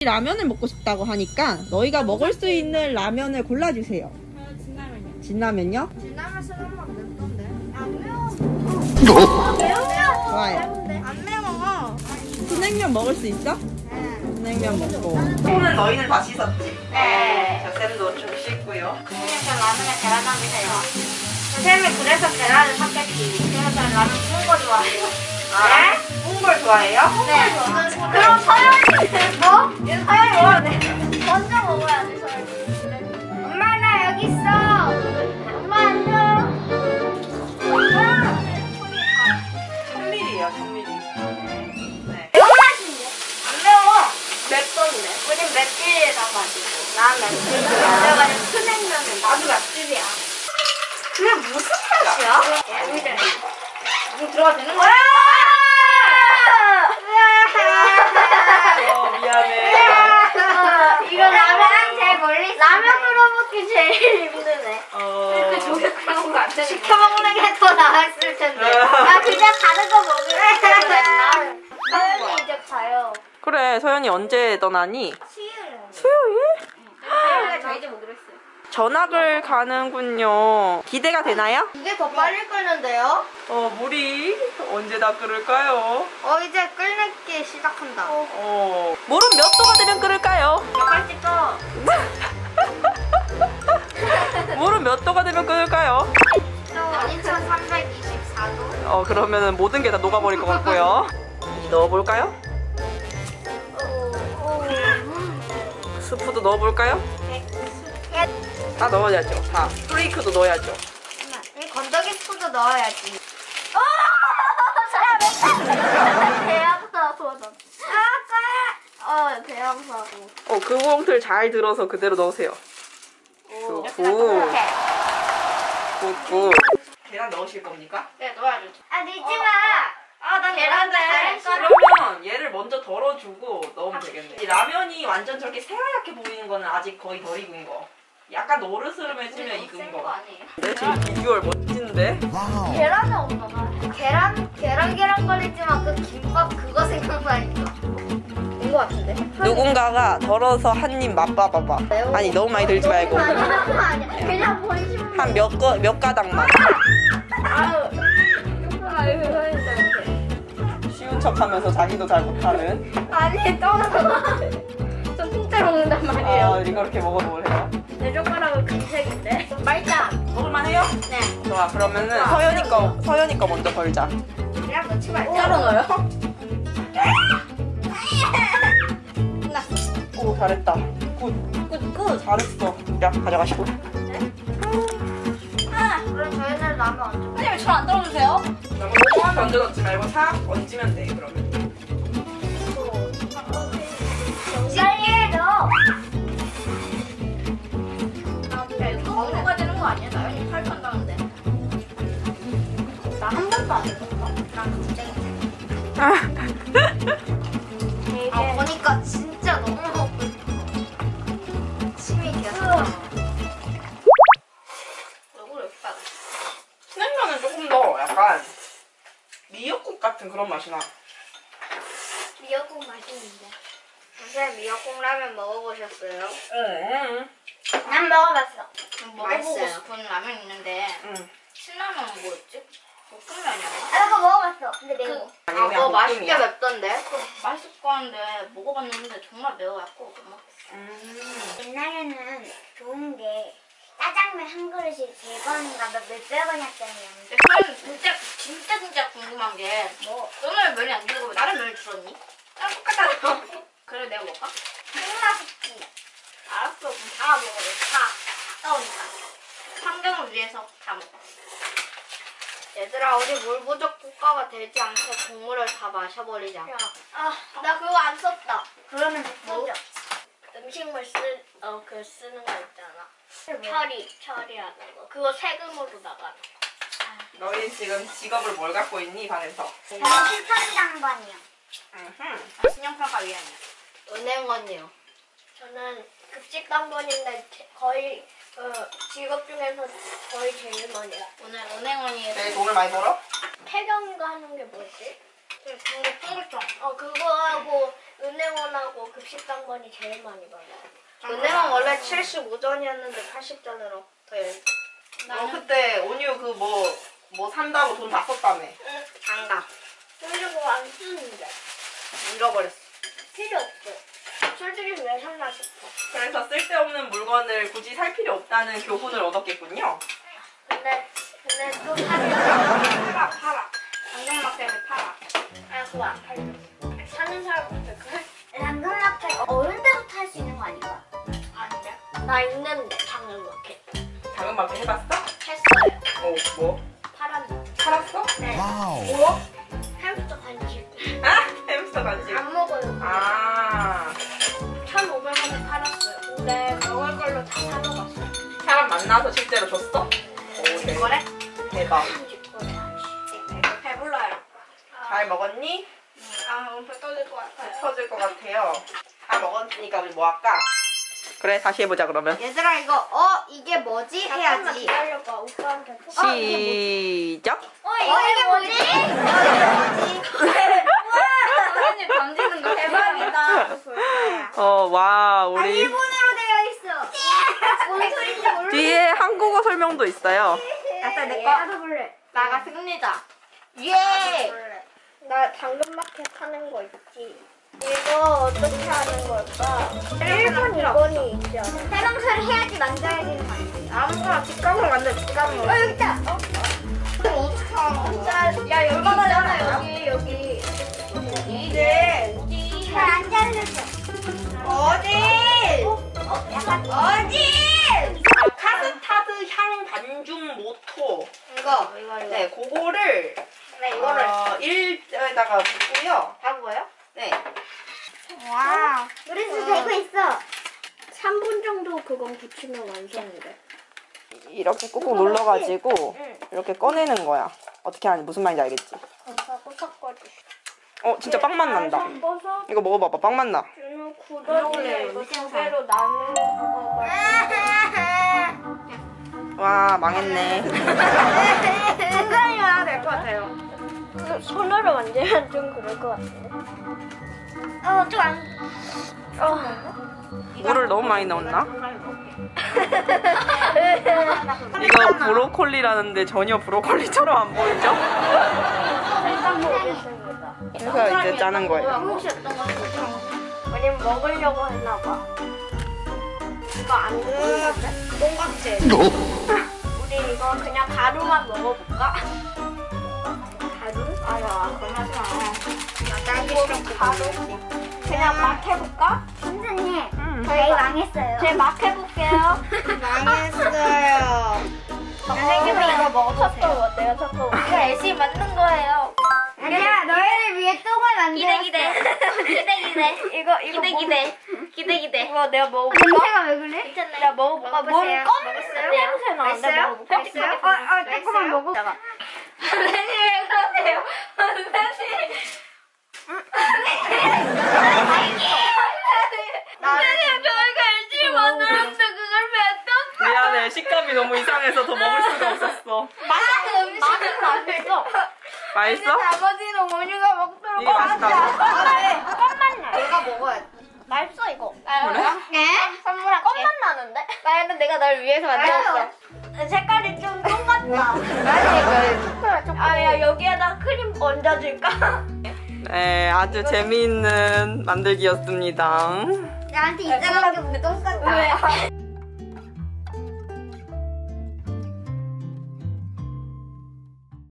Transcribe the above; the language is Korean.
라면을 먹고 싶다고 하니까 너희가 먹을 수 있는 라면을 골라주세요. 진라면이요. 진라면요? 진라면 쓰려면 맵던데. 안 매워. 좋아요. 안 매워. 진냉면 먹을 수 있어? 네. 진냉면 먹고. 손은 너희는 다 씻었지? 네. 자, 쌤도 좀 씻고요. 선생님 저 라면에 계란 한 개 세요. 선생님이 그래서 계란을 샀겠지. 그래서 저는 라면 구운 거 좋아해요. 네? 구운 걸 좋아해요? 네. 그럼 서연이 뭐? 서연이 먹어야 돼. 먼저 먹어야 돼 서연이. 엄마 나 여기 있어. 엄마 앉아. 천밀이에요, 천밀이. 네. 매운 맛인데? 안 매워. 맵던데. 우린 맵찔이랑 마시고. 난 맵찔이야. 내가 수냉면은 나도 맵찔이야. 그게 무슨 맛이야? 여기잖아. 이거 들어가도 되는 거야? 미안해. 이거 라면랑 제일 멀리 있어. 라면 끓여 먹기 제일 힘드네. 그 조개 끓여 먹으면 안 되는 시켜 먹는 게 더 나았을 텐데. 나 그냥 다른 거 먹을래. 서연이 이제 가요. 그래, 서연이 언제 떠나니? 수요일에. 수요일? 수요일에 저희 집 오기로 했어요. 전학을 가는군요. 기대가 되나요? 이게 더 빨리 끓는데요? 물이 언제 다 끓을까요? 이제 끓기 시작한다. 물은 몇 도가 되면 끓을까요? 몇 가지 또. 물은 몇 도가 되면 끓을까요? 2324도. 그러면은 모든 게 다 녹아버릴 것 같고요. 넣어볼까요? 스프도 넣어볼까요? 다 넣어야죠. 다. 프레이크도 넣어야죠. 이 건더기 스프도 넣어야지. 대양사도. 대양사도. 그 봉틀 잘 들어서 그대로 넣으세요. 굿. 계란 넣으실 겁니까? 네, 넣어야죠. 넣지 마. 나 계란을. 그러면 얘를 먼저 덜어주고 넣으면 되겠네. 이 라면이 완전 저렇게 새하얗게 보이는 거는 아직 거의 덜 익은 거. 약간 노르스름해지면 익은 거. 아니에요? 내 지금 비주얼 멋진데? 계란은 없나? 계란 거리지만 그 김밥 그거 생각나니까. 된거 같은데? 누군가가 덜어서 한 입 맛봐봐봐. 아니 너무 많이 들지 말고 아니야. 그냥 본심. 한 몇 가닥만. 쉬운 척하면서 자기도 잘 못하는. 아니 저 진짜 먹는단 말이에요. 이렇게 먹어도 뭘 해요? 내 젓가락은 금색인데. 맛있다. 먹을만해요? 네. 좋아, 그러면은 서연이 거 먼저 걸자. 그냥 넣지 말자. 따로 넣어요? 오, 잘했다. 굿. 잘했어. 야, 가져가시고. 그럼 저희는 라면 얹어. 선생님 왜 저를 안 떨어주세요? 너무 얹어 넣지 말고 싹 얹으면 돼, 그러면. 빨리 넣어. 이거 먹어야 되는 거 아니야? 나연이 팔 판다는데. 나 한 번도 안 해봤어. 난 갑자기. 보니까 진짜 너무 먹고 침이 계속 나. 얼굴 예쁘다. 수냉면은 조금 더 약간 미역국 같은 그런 맛이 나. 미역국 맛있는데. 선생님 미역국 라면 먹어보셨어요? 응. 난 먹어봤어. 먹어보고 맛있어요. 싶은 라면 있는데 응. 신라면은 뭐였지? 볶음면이야. 나 그거 먹어봤어. 근데 매워. 아니, 그냥 볶음이야. 맵던데? 맛있을 거 같은데 먹어봤는데 정말 매워갖고 못 먹겠어. 옛날에는 좋은 게 짜장면 한 그릇이 100원인가 몇백 원이었잖아요. 근데 저는 진짜 궁금한 게 뭐 너는 면이 안 들고 나는 면이 줄었니? 나랑 똑같잖아. 그래 내가 먹을까? 흑마스키. 알았어 그럼 다 먹어요. 다 떠오니까. 환경을 위해서 다 먹어. 얘들아 우리 물 부족 국가가 되지 않게 국물을 다 마셔버리자. 나 그거 안 썼다. 그러면 뭐? 음식물 쓰는 거 있잖아. 처리하는 거. 그거 세금으로 나가. 너희 지금 직업을 뭘 갖고 있니, 반에서? 저는 실천장관이요. 신용평가 위원이야. 은행원이요. 저는 급식당번인데 거의 직업 중에서 거의 제일 많이 해요. 오늘 은행원이 제일 돈을 많이 벌어? 폐경인가 하는 게 뭐지? 통계청. 그거 하고 은행원하고 급식당번이 제일 많이 받아요. 은행은 원래 75전이었는데 80전으로 더 열려. 너 그때 온유 그 뭐 산다고 돈 다 썼다며. 장가. 그리고 안 쓰는데. 잃어버렸어. 필요 없어. 솔직히 왜 샀나 싶어. 그래서 쓸데없는 물건을 굳이 살 필요 없다는 교훈을 얻었겠군요. 근데 또 사는 팔아. 당근마켓을 팔아. 아 그거 안 팔려. 사는 사람한테 그걸. 당근마켓 어른 때부터 할 수 있는 거 아닌가? 아니야? 나 있는데 당근마켓. 작은 마켓 해봤어? 했어요. 뭐? 팔았는데. 팔았어? 네. 뭐? 햄스터 간식. 아! 햄스터 간식. 안 먹어요. 아. 1,500원에 팔았어요. 근데 먹을 걸로 다 사먹었어요. 사람 만나서 실제로 줬어? 오, 대박. 그래? 대박. 이거 배불러요. 잘 먹었니? 아, 엄청 터질 것 같아요. 터질 것 같아요. 다 먹었으니까 우리 뭐 할까? 그래, 다시 해보자 그러면. 얘들아 이거 이게 뭐지? 잠깐만 해야지. 기다려봐. 오빠한테 톡. 시작. 이게 뭐지? 선생님 던지는 거 대박이다. 와, 우리 일본어로 되어 있어. 뭔 소리인지 몰라. 뒤에 한국어 설명도 있어요. 아싸 내 거. 나도 볼래. 나가 승리다. 예. 나 당근마켓 하는 거 있지. 이거 어떻게 하는 걸까? 1번, 2번이 있지 않아? 해방사를 해야지 만들어야 되는 거 아니야? 아무거나 직감으로 만들 직감으로. 여기 있다. 어떻게 하는 거야? 야, 얼마나 되나? 여기. 이제 잘안 잘렸어. 어디? 약간 어디? 카스타드 향 반죽 모토. 이거. 네, 그거를 네 이거를 1에다가 붓고요. 다 뭐예요? 네. 와. 그래서 되고 있어. 3분 정도 그건 붙이면 완성인데. 이렇게 꾹꾹 눌러가지고 응. 이렇게 꺼내는 거야. 어떻게 하는지 무슨 말인지 알겠지? 하고 섞어줘. 진짜 빵맛 난다. 섞어서 이거 먹어봐봐, 빵맛 나. 주는 굳어지게 이거 두 개로 나누는 거가. 와, 망했네. 순간이야 될 것 같아요. 손으로 만지면 좀 그럴 것 같은데. 좀 안. 물을 너무 많이 넣었나? 이거 브로콜리라는데 전혀 브로콜리처럼 안 보이죠? 일단 보겠습니다. 그래서 이제 짜는 거예요. 혹시 어떤 거 같아요? 우린 먹으려고 했나 봐. 이거 안 먹는데? 똥같이. 우리 이거 그냥 가루만 먹어볼까? 가루? 아야 그런 하지 마. 딸기 시럽 가루? 그냥 막 해볼까? 선생님, 저희 망했어요. 제 막 해볼게요. 망했어요. 선생님이 이거 먹어보세요. 내가 섞어볼게. 이거 열심히 만든 거예요. 아니야 너희를 위해 똥을 만들었어. 기대. 이거 기대. 이거 내가 먹어볼까? 냄새가 왜 그래? 괜찮네. 나 먹어볼까? 먹어보세요. 뭔 냄새 나는데 맛있어요? 먹어볼까? 맛있어요? 조금만 먹어. 선생님 왜 그러세요? 선생님. 선생님 저희가 열심히 만들었는데 그걸 왜 미안해, 식감이 너무 이상해서 더 먹을 수가 없었어. 맛은 맛있어. 맛있어? 나머지는 원유가 먹도록 이게 맛있다고? 껌맛 나. 내가 먹어야 돼. 맛있어 이거. 네? 선물할게. 껌맛 나는데? 나는 내가 널 위해서 만들었어. 색깔이 좀 똑같다. 아야 여기에다 크림 얹어줄까? 네, 아주 재미있는 만들기였습니다. 나한테 이상하게 왜 똥까지